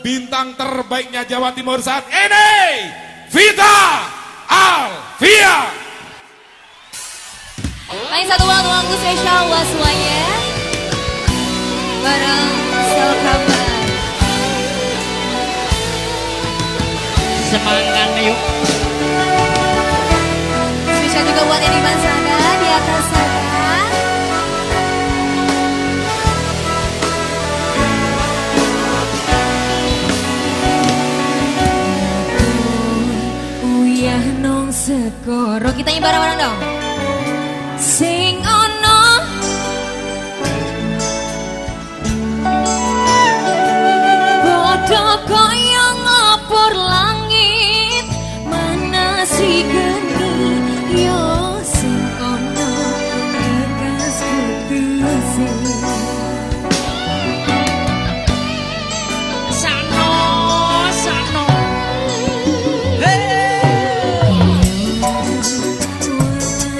bintang terbaiknya Jawa Timur saat ini, Vita Alvia. Lain satu lagu spesial buat semuanya, bareng Selkabar. Semangat yuk. Spesial juga buat Edi Mansada di atas sana. Uyah nong segoro, kita nyanyi bareng-bareng dong. Sing ono bodoh koyo ngapur langit, mana si geni yo sing ono bekas putusin. Sano, sano.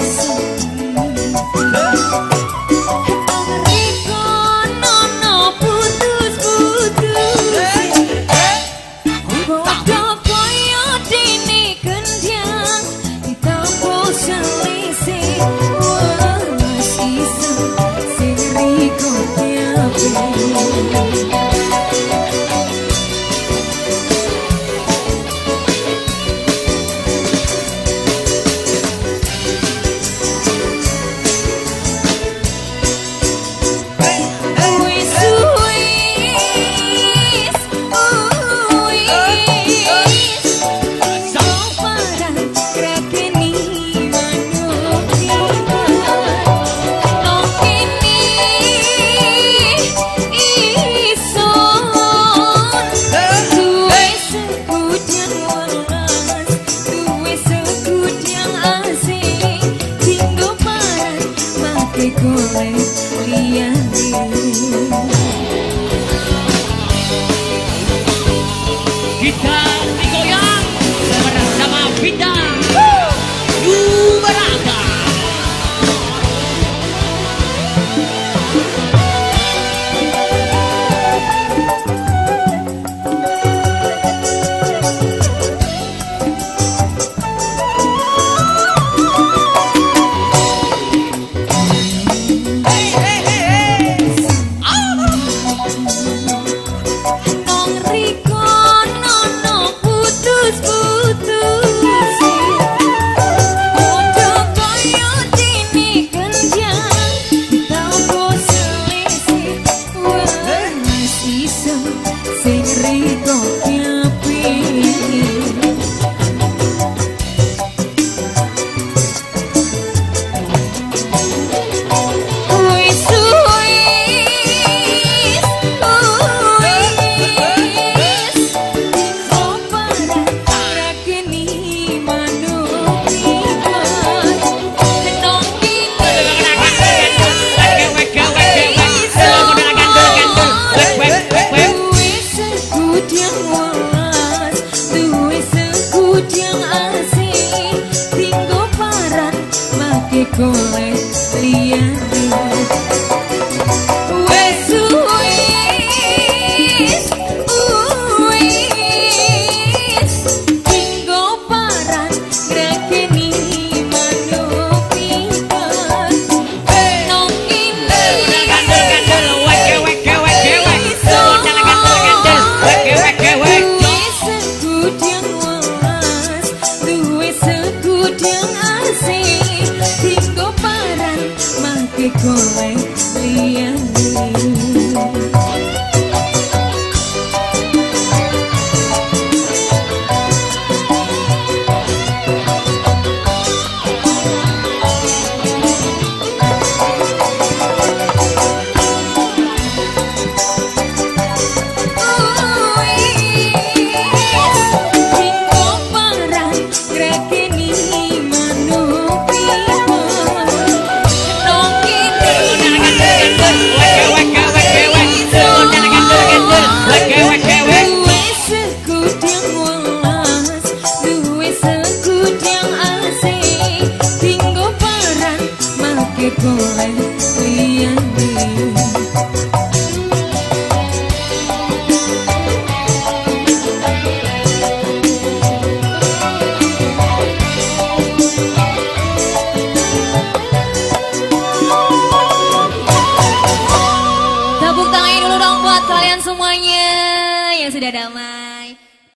Tepuk tangannya dulu dong buat kalian semuanya yang sudah damai.